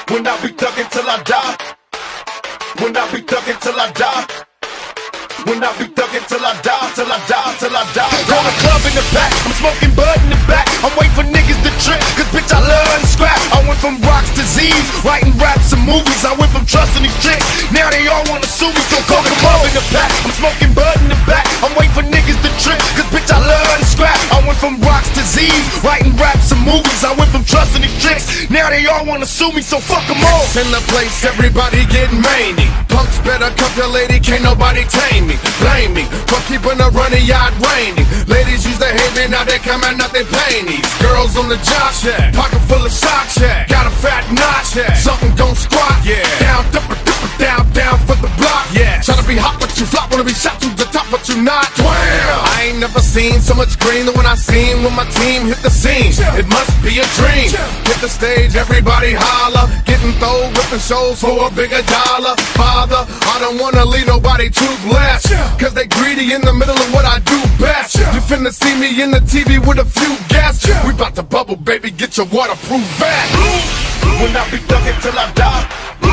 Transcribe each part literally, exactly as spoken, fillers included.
When I be thuggin' till I die. When I be thuggin' till I die. When I be thuggin' till I die, till I die, till I die. Call the club in the back, I'm smoking bud in the back. I'm waiting for niggas to trip, cause bitch I love and scrap. I went from rocks to Z's, writing raps and movies. I went from trusting these chicks, now they all wanna sue me. So call the club in the back, I'm smoking bud in the back. I'm waiting for niggas to trip, cause bitch I love and scrap. I went from rocks to Z's, writing raps and movies. I went from trusting these chicks, now they all wanna sue me. So fuck them all. In the place, everybody getting mangy. Punks better cuff your lady, can't nobody tame me. Blame me for keeping a running yard raining. Ladies used to hate me, now they coming out they panties. Girls on the job, yeah. Pocket full of socks, yeah. Got a fat notch, yeah. Something gon' squat, yeah. Down, dipper, dipper, down, down for the block, yeah. Try to be hot, but you flop. Wanna be shot to the top, but you not. Damn. I ain't never seen so much green than when I seen when my team hit the scene. It must be a dream. Hit the stage, everybody holler. Getting thrown, ripping shows for a bigger dollar. Father, I don't wanna leave nobody toothless, cause they greedy in the middle of what I do best. You finna see me in the T V with a few guests. We bout to bubble, baby, get your waterproof vest. When I be thuggin' till I die.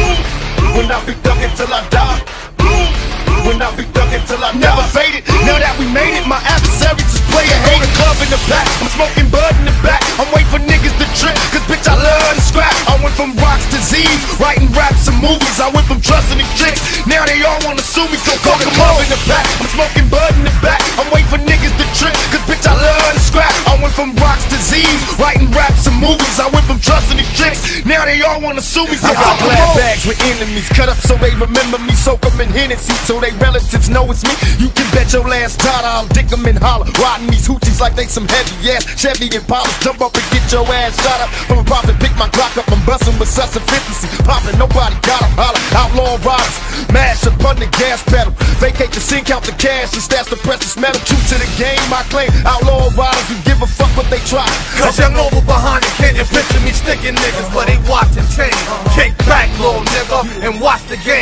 When I be thuggin' till I die. When I be thuggin' till I die. Never faded, now that we made it. My adversaries just play a hate. The club in the back, I'm smoking bud in the back. I'm waiting for niggas to trip, cause bitch I love and scrap. I went from rocks to Z's, writing raps and movies. I went from trusting these chicks, now they all wanna sue me. So call the club in the back, I'm smoking bud in the back. I'm waiting for niggas to trip, cause bitch I love and scrap. I went from rocks to Z's, writing raps and movies. I went from trusting these chicks, now they all wanna sue me. So I got glad bags with enemies, cut up so they remember me. Soak them in Hennessy so they relatives know it's me. You can bet your last dollar I'll dick them and holler. Riding these hoochies like they some heavy ass Chevy and Impala. Jump up and get your ass shot up from a profit. Pick my Glock up, I'm bustin' with such efficiency. Poppin', nobody got 'em, holler. Outlaw riders, mash up on the gas pedal. Vacate the scene, count the cash and stash the precious metal. True to the game, I claim. Outlaw riders who give a fuck what they try. Cause young over behind it, can you picture me sticking niggas, but they watching change. Kick back, little nigga, and watch the game.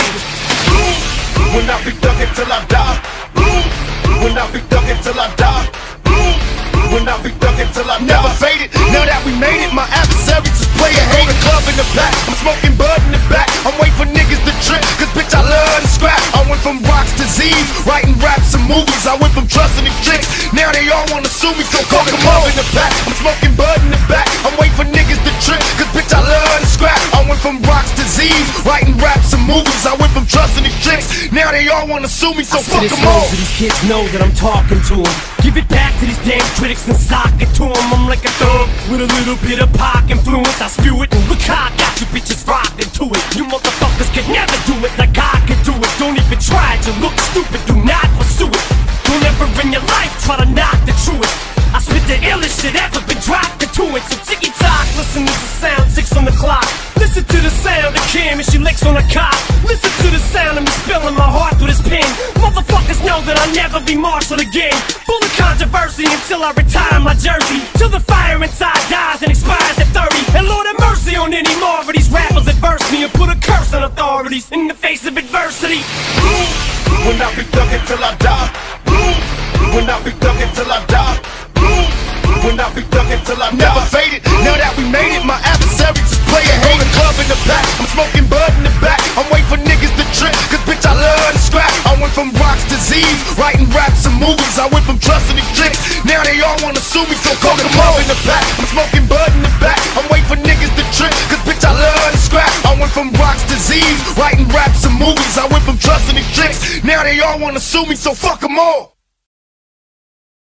When I be thuggin' till I die. When I be thuggin' till I die. When I be thuggin' till I die. Never faded, now that we made it. My adversaries just play a hate. The club in the back, I'm smoking bud in the back. I'm waiting for niggas to trip, cause bitch I love and scrap. I went from rocks to Z's, writing raps and movies. I went from trusting these chicks, now they all wanna sue me. So call the club in the back, I'm smoking bud in the back. I'm waiting for niggas to trip, cause bitch I love and scrap. I went from rocks to Z's, writing raps and movies. I went from trusting these chicks, now they all wanna sue me. So fuck them all. So these kids know that I'm talking to them. Give it back to these damn critics and sock it to them. I'm like a thug with a little bit of pop influence. I spew it and look how I got you bitches rocked into it. You motherfuckers can never do it like I can do it. Don't even try to look stupid, do not pursue it. Don't ever in your life try to knock the truest. I spit the illest shit ever been dropped into it. So ticky tock, listen to the sound, six on the clock. Listen to the sound of Kim as she licks on a cop. Listen to the sound of me spilling my heart through this pen. Motherfuckers know that I'll never be marshalled again. Full of controversy until I retire my jersey. Till the fire inside dies and expires at thirty. And Lord have mercy on any more of these rappers that verse me and put a curse on authorities in the face of adversity. When I be thuggin' till I die. When I be thuggin' till I die. When I be thuggin' till I die. Never faded, now that we made it. My adversaries just play a hate. The club in the back, I'm smoking bud in the back. I'm waiting for niggas to trip, cause bitch I love and scrap. I went from rocks to Z's, writing raps and movies. I went from trusting these chicks, now they all wanna sue me. So call the club in the back, I'm smoking bud in the back. I'm waiting for niggas to trip, cause bitch I love and scrap. I went from rocks to Z's, writing raps and movies. I went from trusting these chicks, now they all wanna sue me. So fuck them all.